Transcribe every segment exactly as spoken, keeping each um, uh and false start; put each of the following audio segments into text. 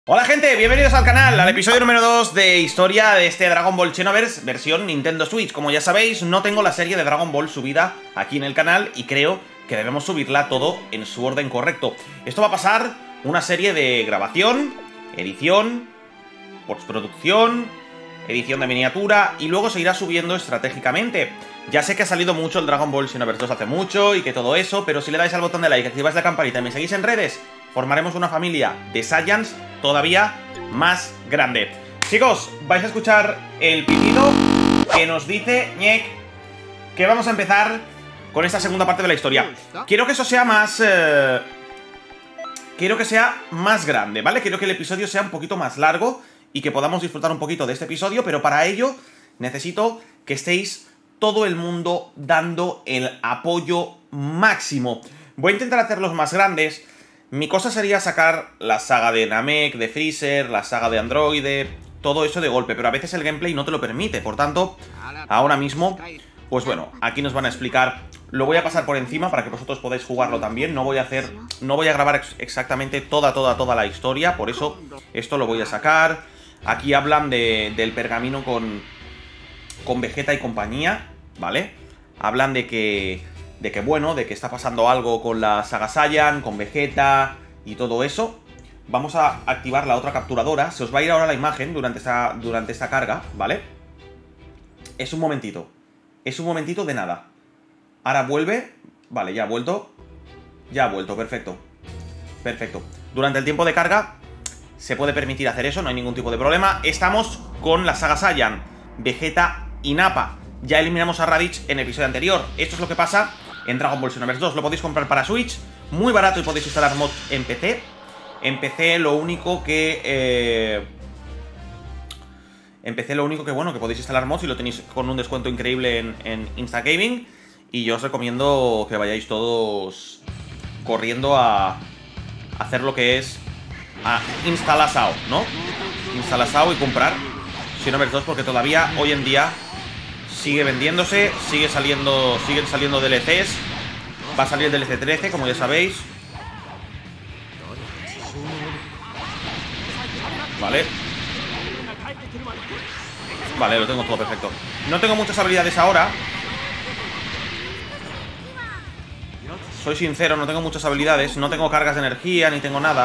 Hola gente, bienvenidos al canal, al episodio número dos de historia de este Dragon Ball Xenoverse versión Nintendo Switch. Como ya sabéis, no tengo la serie de Dragon Ball subida aquí en el canal y creo que debemos subirla todo en su orden correcto. Esto va a pasar una serie de grabación, edición, postproducción, edición de miniatura y luego se irá subiendo estratégicamente. Ya sé que ha salido mucho el Dragon Ball Xenoverse dos hace mucho y que todo eso, pero si le dais al botón de like, activáis la campanita y me seguís en redes, formaremos una familia de Saiyans todavía más grande. Chicos, vais a escuchar el pitido que nos dice Ñek que vamos a empezar con esta segunda parte de la historia. Quiero que eso sea más... Eh... Quiero que sea más grande, ¿vale? Quiero que el episodio sea un poquito más largo y que podamos disfrutar un poquito de este episodio, pero para ello necesito que estéis todo el mundo dando el apoyo máximo. Voy a intentar hacerlos más grandes. Mi cosa sería sacar la saga de Namek, de Freezer, la saga de Android, todo eso de golpe, pero a veces el gameplay no te lo permite. Por tanto, ahora mismo, pues bueno, aquí nos van a explicar. Lo voy a pasar por encima para que vosotros podáis jugarlo también. No voy a hacer, no voy a grabar ex exactamente toda, toda, toda la historia. Por eso esto lo voy a sacar. Aquí hablan de, del pergamino con, con Vegeta y compañía, ¿vale? Hablan de que... De que bueno, de que está pasando algo con la saga Saiyan, con Vegeta y todo eso. Vamos a activar la otra capturadora. Se os va a ir ahora la imagen durante esta, durante esta carga, ¿vale? Es un momentito. Es un momentito de nada. Ahora vuelve. Vale, ya ha vuelto. Ya ha vuelto, perfecto. Perfecto. Durante el tiempo de carga se puede permitir hacer eso, no hay ningún tipo de problema. Estamos con la saga Saiyan, Vegeta y Nappa. Ya eliminamos a Raditz en el episodio anterior. Esto es lo que pasa en Dragon Ball Xenoverse dos. Lo podéis comprar para Switch, muy barato, y podéis instalar mods en P C. En P C lo único que... Eh... En P C lo único que, bueno, que podéis instalar mods y lo tenéis con un descuento increíble en, en Instagaming. Y yo os recomiendo que vayáis todos corriendo a hacer lo que es a instalar S A O, ¿no? Instalar S A O y comprar Xenoverse dos, porque todavía hoy en día sigue vendiéndose, sigue saliendo, siguen saliendo D L Cs. Va a salir el D L C trece, como ya sabéis. Vale. Vale, lo tengo todo perfecto. No tengo muchas habilidades ahora. Soy sincero, no tengo muchas habilidades. No tengo cargas de energía, ni tengo nada.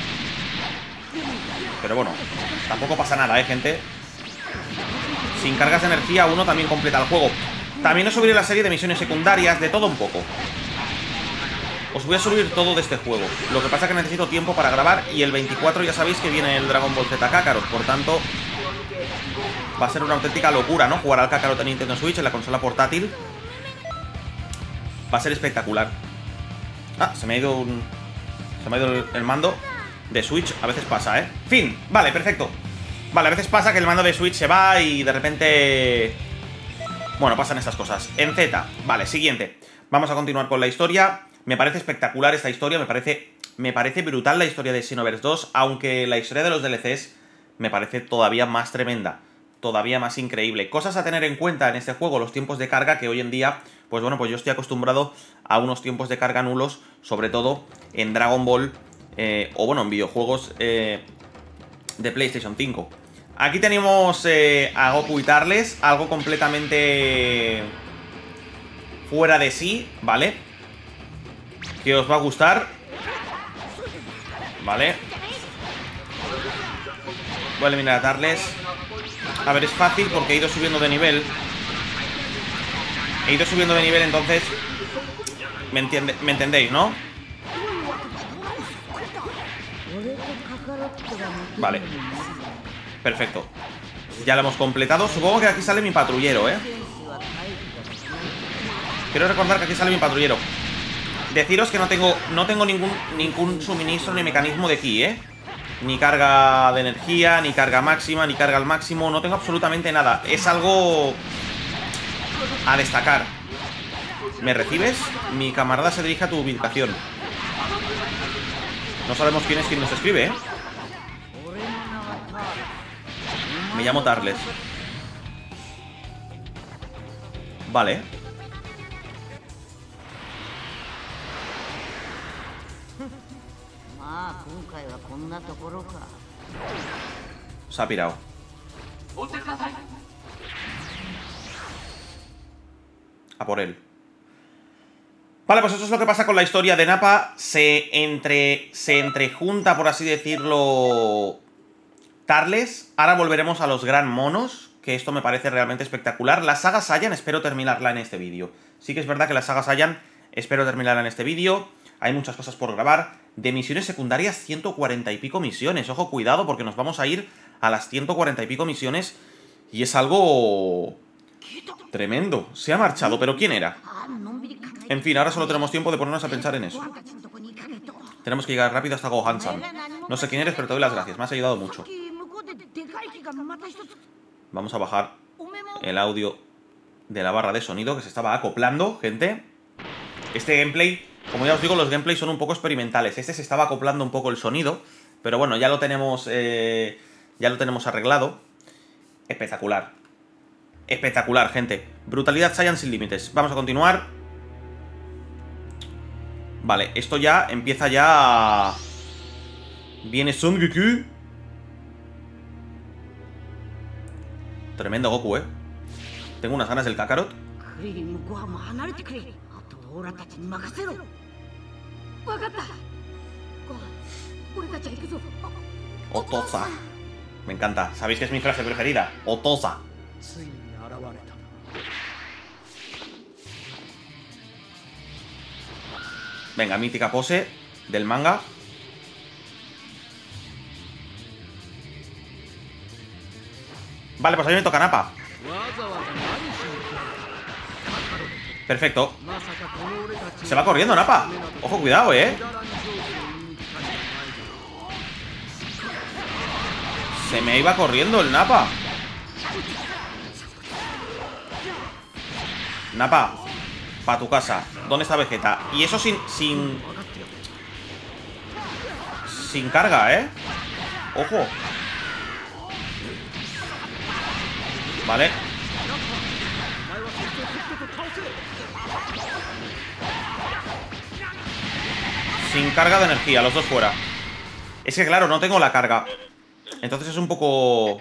Pero bueno, tampoco pasa nada, ¿eh, gente? Sin cargas de energía uno también completa el juego. También os subiré la serie de misiones secundarias, de todo un poco. Os voy a subir todo de este juego. Lo que pasa es que necesito tiempo para grabar. Y el veinticuatro ya sabéis que viene el Dragon Ball Z Kakarot. Por tanto, va a ser una auténtica locura, ¿no? Jugar al Kakarot en Nintendo Switch, en la consola portátil. Va a ser espectacular. Ah, se me ha ido un... Se me ha ido el, el mando de Switch. A veces pasa, ¿eh? Fin, vale, perfecto. Vale, a veces pasa que el mando de Switch se va y de repente... Bueno, pasan estas cosas. En Z, vale, siguiente. Vamos a continuar con la historia. Me parece espectacular esta historia, me parece... Me parece brutal la historia de Xenoverse dos, aunque la historia de los D L Cs me parece todavía más tremenda, todavía más increíble. Cosas a tener en cuenta en este juego, los tiempos de carga, que hoy en día, pues bueno, pues yo estoy acostumbrado a unos tiempos de carga nulos, sobre todo en Dragon Ball, eh, o bueno, en videojuegos... Eh, de PlayStation cinco. Aquí tenemos eh, a Goku y Turles, algo completamente fuera de sí, ¿vale? Que os va a gustar. Vale. Voy a eliminar a Turles. A ver, es fácil porque he ido subiendo de nivel. He ido subiendo de nivel, entonces me, entiende, ¿me entendéis, no? Vale. Perfecto. Ya lo hemos completado. Supongo que aquí sale mi patrullero, ¿eh? Quiero recordar que aquí sale mi patrullero. Deciros que no tengo no tengo ningún, ningún suministro ni mecanismo de ki, ¿eh? Ni carga de energía, ni carga máxima, ni carga al máximo. No tengo absolutamente nada. Es algo a destacar. ¿Me recibes? Mi camarada se dirige a tu ubicación. No sabemos quién es quien nos escribe, ¿eh? Me llamo Turles. Vale. Se ha pirado. A por él. Vale, pues eso es lo que pasa con la historia de Nappa. Se entre... Se entrejunta, por así decirlo... Tarles. Ahora volveremos a los gran monos, que esto me parece realmente espectacular. La saga Saiyan espero terminarla en este vídeo. Sí que es verdad que la saga Saiyan espero terminarla en este vídeo. Hay muchas cosas por grabar. De misiones secundarias, ciento cuarenta y pico misiones. Ojo, cuidado, porque nos vamos a ir a las ciento cuarenta y pico misiones. Y es algo... tremendo. Se ha marchado, pero ¿quién era? En fin, ahora solo tenemos tiempo de ponernos a pensar en eso. Tenemos que llegar rápido hasta Gohan-san. No sé quién eres, pero te doy las gracias. Me has ayudado mucho. Vamos a bajar el audio de la barra de sonido, que se estaba acoplando, gente. Este gameplay, como ya os digo, los gameplays son un poco experimentales. Este se estaba acoplando un poco el sonido, pero bueno, ya lo tenemos, eh, ya lo tenemos arreglado. Espectacular. Espectacular, gente. Brutalidad Saiyan sin límites. Vamos a continuar. Vale, esto ya empieza ya... Viene Son Goku. Tremendo Goku, eh. Tengo unas ganas del Kakarot. Otosa. Me encanta. ¿Sabéis que es mi frase preferida? Otosa. Venga, mítica pose del manga. Vale, pues a mí me toca Nappa. Perfecto. Se va corriendo Nappa. Ojo, cuidado, eh. Se me iba corriendo el Nappa. Nappa, pa' tu casa. ¿Dónde está Vegeta? Y eso sin... Sin, sin carga, ¿eh? Ojo. Vale. Sin carga de energía, los dos fuera. Es que claro, no tengo la carga. Entonces es un poco...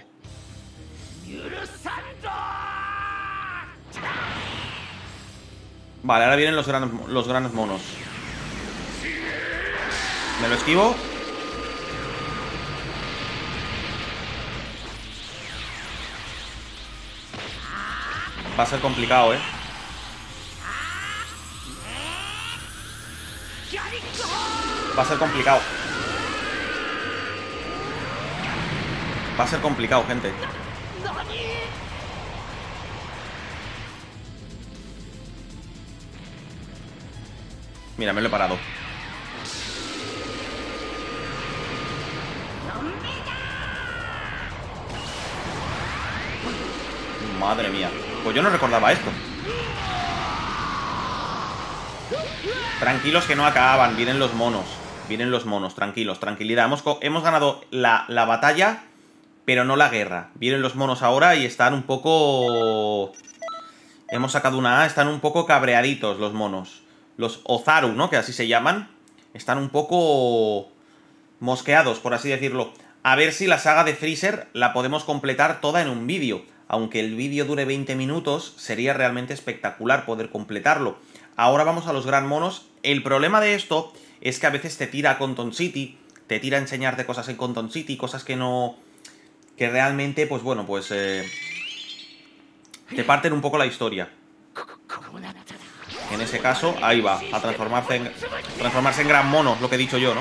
Vale, ahora vienen los grandes, los grandes monos. Me lo esquivo. Va a ser complicado, eh. Va a ser complicado. Va a ser complicado, gente. Mira, me lo he parado. Madre mía. Pues yo no recordaba esto. Tranquilos que no acaban. Vienen los monos. Vienen los monos. Tranquilos, tranquilidad. Hemos, hemos ganado la, la batalla, pero no la guerra. Vienen los monos ahora y están un poco... Hemos sacado una A. Están un poco cabreaditos los monos. Los Ozaru, ¿no? Que así se llaman. Están un poco mosqueados, por así decirlo. A ver si la saga de Freezer la podemos completar toda en un vídeo. Aunque el vídeo dure veinte minutos, sería realmente espectacular poder completarlo. Ahora vamos a los gran monos. El problema de esto es que a veces te tira a Conton City, te tira a enseñarte cosas en Conton City, cosas que no... que realmente, pues bueno, pues... Eh, te parten un poco la historia. En ese caso, ahí va, a transformarse en, transformarse en gran mono, lo que he dicho yo, ¿no?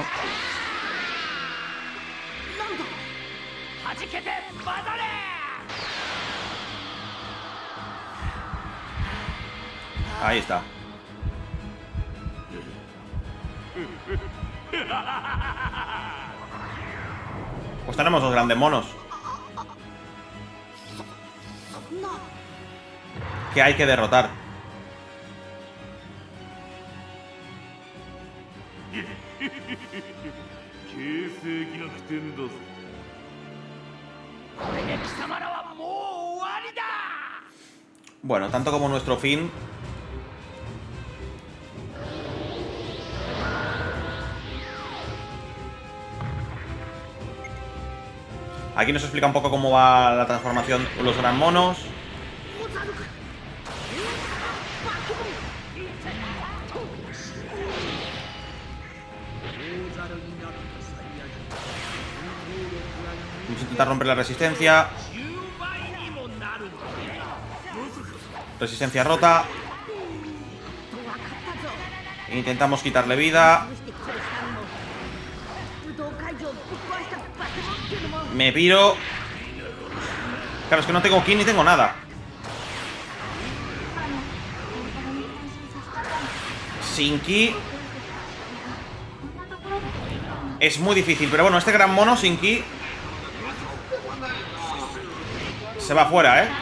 Ahí está. Pues tenemos dos grandes monos que hay que derrotar. Bueno, tanto como nuestro fin. Aquí nos explica un poco cómo va la transformación de los gran monos. Vamos a intentar romper la resistencia. Resistencia rota. Intentamos quitarle vida. Me piro. Claro, es que no tengo ki ni tengo nada. Sin ki es muy difícil. Pero bueno, este gran mono sin ki se va fuera, ¿eh?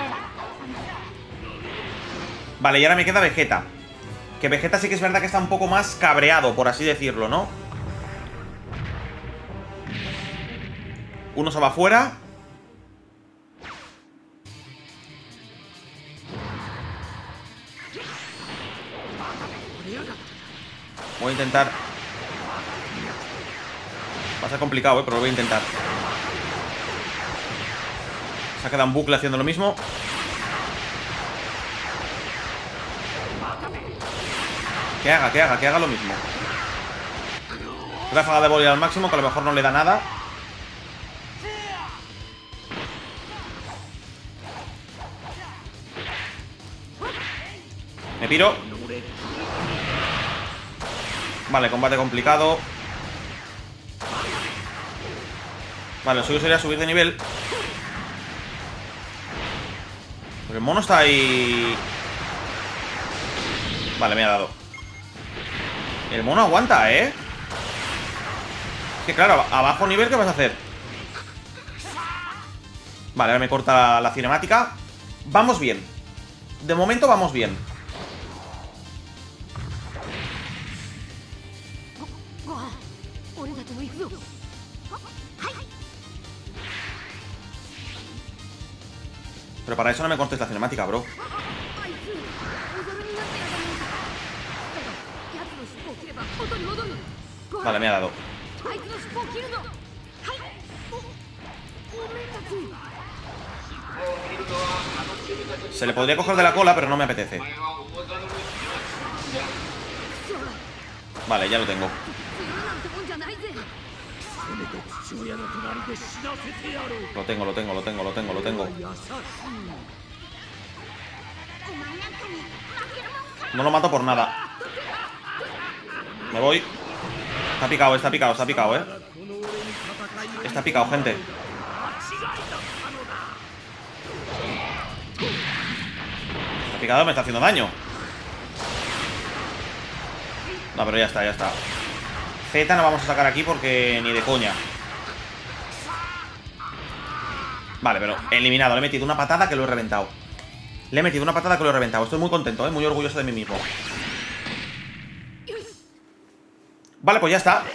Vale, y ahora me queda Vegeta. Que Vegeta sí que es verdad que está un poco más cabreado, por así decirlo, ¿no? Uno se va fuera. Voy a intentar. Va a ser complicado, ¿eh? Pero lo voy a intentar. Se ha quedado en bucle haciendo lo mismo. Que haga, que haga, que haga lo mismo. Ráfaga de boli al máximo, que a lo mejor no le da nada. Me piro. Vale, combate complicado. Vale, lo suyo sería subir de nivel. Porque el mono está ahí. Vale, me ha dado. El mono aguanta, ¿eh? Es que claro, a bajo nivel, ¿qué vas a hacer? Vale, ahora me corta la cinemática. Vamos bien. De momento vamos bien. Pero para eso no me cortes la cinemática, bro. Vale, me ha dado. Se le podría coger de la cola, pero no me apetece. Vale, ya lo tengo. Lo tengo, lo tengo, lo tengo, lo tengo, lo tengo. No lo mato por nada. Me voy. Está picado, está picado, está picado, eh. Está picado, gente. Está picado, me está haciendo daño. No, pero ya está, ya está. Z no vamos a sacar aquí porque ni de coña. Vale, pero eliminado. Le he metido una patada que lo he reventado. Le he metido una patada que lo he reventado. Estoy muy contento, ¿eh? Muy orgulloso de mí mismo. Vale, pues ya está.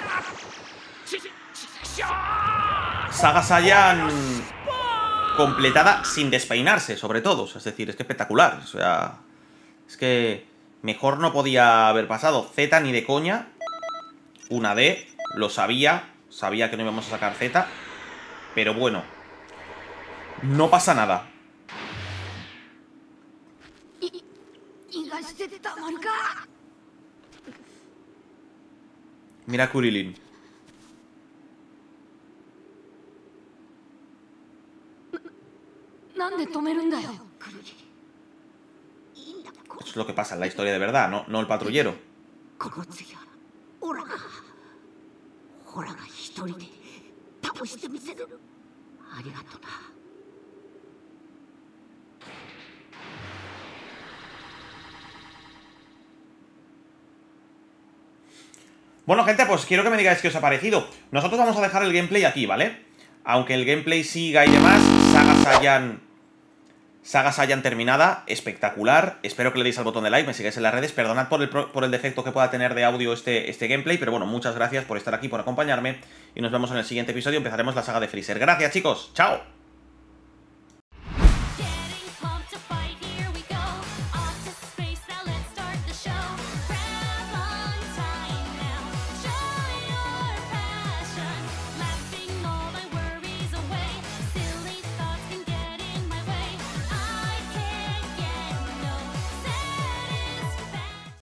Saga Saiyan completada sin despeinarse, sobre todo. Es decir, es que espectacular. O sea, es que mejor no podía haber pasado. Z ni de coña. Una D. Lo sabía. Sabía que no íbamos a sacar Z. Pero bueno. No pasa nada. Mira a Kurilin. Eso es lo que pasa en la historia de verdad, no, no el patrullero. Bueno, gente, pues quiero que me digáis qué os ha parecido. Nosotros vamos a dejar el gameplay aquí, ¿vale? Aunque el gameplay siga y demás. Saga Saiyan... Saga Saiyan terminada, espectacular. Espero que le deis al botón de like, me sigáis en las redes. Perdonad por el, por el defecto que pueda tener de audio este, este gameplay, pero bueno, muchas gracias por estar aquí, por acompañarme. Y nos vemos en el siguiente episodio, empezaremos la saga de Freezer. Gracias, chicos, chao.